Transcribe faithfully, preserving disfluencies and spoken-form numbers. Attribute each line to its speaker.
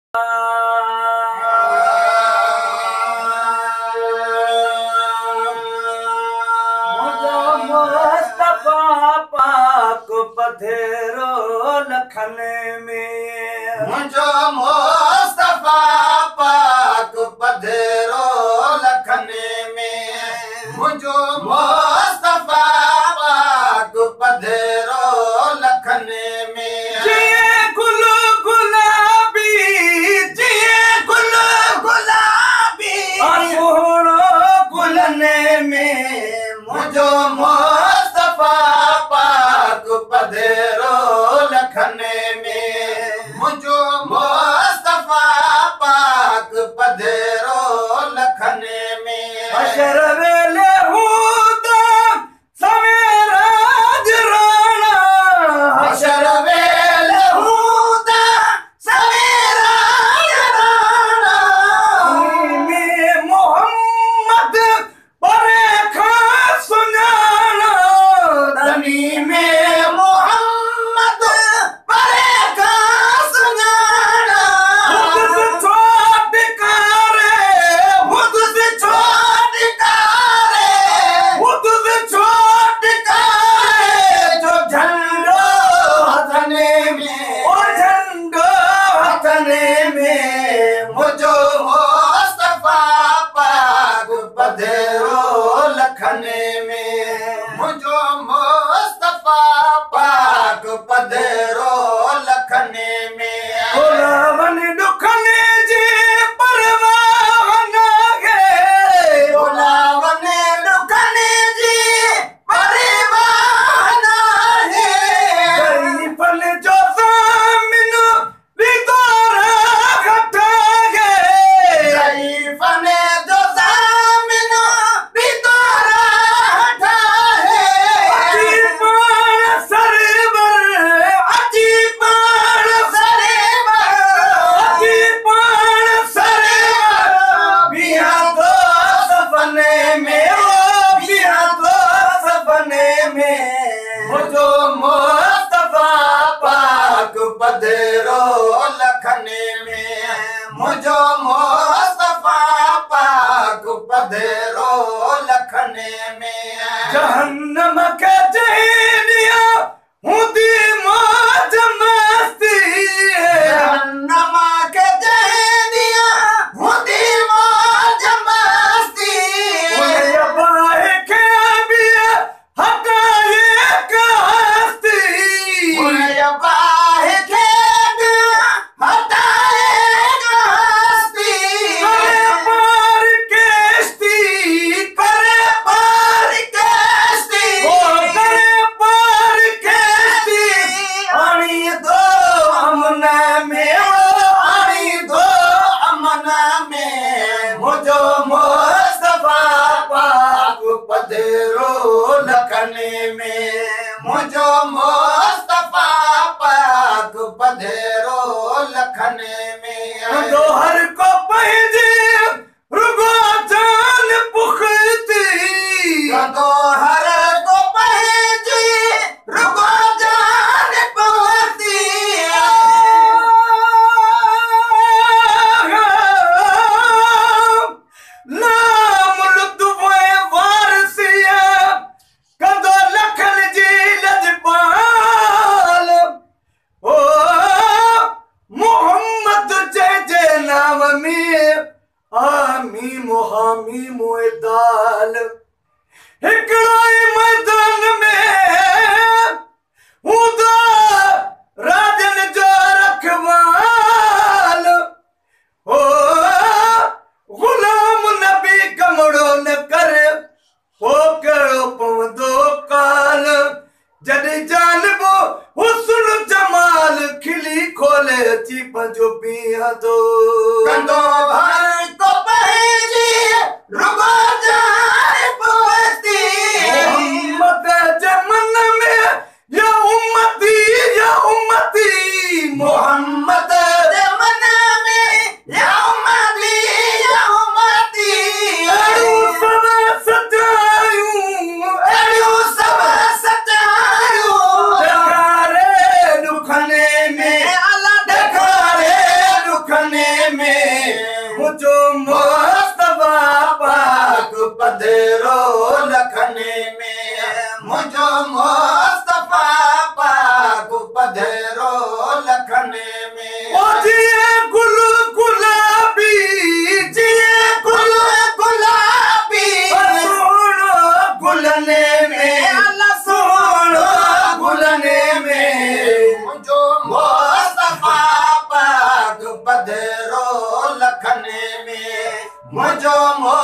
Speaker 1: मुस्तफा पाक पधेरो लखने में
Speaker 2: मुझो मुस्तफा पाक पधेरो लखने में मुझो मुस्तफा पाक पधेरो लखने में
Speaker 1: जिए गुल गुलाबी
Speaker 2: जिए गुल गुलाबी
Speaker 1: सोहणो गुलने में
Speaker 2: मुझो मुस्तफा पाक पधेरो लखने में मुझो मुस्तफा पाक पधेरो लखने में
Speaker 1: अशर वेले हूदा सवेरा जराना
Speaker 2: हशर वेले हूदा सवेरा जराना
Speaker 1: में मोहम्मद परे खा सुनाना
Speaker 2: धनी में मोहम्मद परे का सुनाना
Speaker 1: खुद से छोट कारे
Speaker 2: खुद से छोट कारे
Speaker 1: खुद से
Speaker 2: छोट कारे जो झंडो हथने में
Speaker 1: और झंडो
Speaker 2: हथने में मुझो मुस्तफा पाक पधेरो लखने में मुझो मुस्तफा पाक पधेरो लखने में
Speaker 1: गुलावन दुखने जी परवाह न गे
Speaker 2: बुलावने लुकने जी परिवार है
Speaker 1: गई फल जो सामिन बिदोरा घटा गे
Speaker 2: गई फने जो सामिन बितोरा हटा है
Speaker 1: अजीबान सरवर
Speaker 2: अजीबान सरेवर
Speaker 1: अजीबान सरवर
Speaker 2: बिया तो सपने में
Speaker 1: ओ बिया तो सपने में
Speaker 2: मुझो मुस्तफा पाक पधेरो लखने में मुझो मुस्तफा पाक पधेरो लखने में
Speaker 1: जहन्नम के जहनिया हुदी मौज मस्ती
Speaker 2: जहन्नमा के जहनिया हुदी मौज मस्ती
Speaker 1: उन्हें अबाए के भी हटाए कस्ती
Speaker 2: उन्हें बाह के हटाएगा हस्ती
Speaker 1: करे पार केश्ती
Speaker 2: करे पार कश्ती
Speaker 1: ओ करे पार केश्ती
Speaker 2: आनी दो अमना में ओ आनी दो अमना में मुझो मुस्तफा पाक पधेरो लखने में मुझो मुस्तफा पाक पधेरो लखने में
Speaker 1: दोहर को पहजे रुगो जान पुखती
Speaker 2: कदो हर को पहची रुको जान पहुंचती
Speaker 1: नाम लुत्फ़े वारसिया कदो लखन जी लजपाल ओ मोहम्मद जे जे नाम में आमी मुहामी मुएदाल हिकड़ो ई मैदान में हूंदा राजन जो रखवाल ओ गुलाम नबी कमड़ो न करे हो करो पवंदो काल जॾहिं जानबो हुस्न जमाल खिली खोले अची पंहिंजो बीहंदो
Speaker 2: कंदो भर को पहची रुको जान पहुंचती
Speaker 1: मोहम्मद जे मन में या उम्मती या उम्मती
Speaker 2: मोहम्मद दे मन में या उम्मती या उम्मती
Speaker 1: अड़ू सब सजायूं
Speaker 2: अड़ियो सब सचायो
Speaker 1: ॾेखारे दुखने में
Speaker 2: अल्लाह ॾेखारे
Speaker 1: दुखने
Speaker 2: मुझो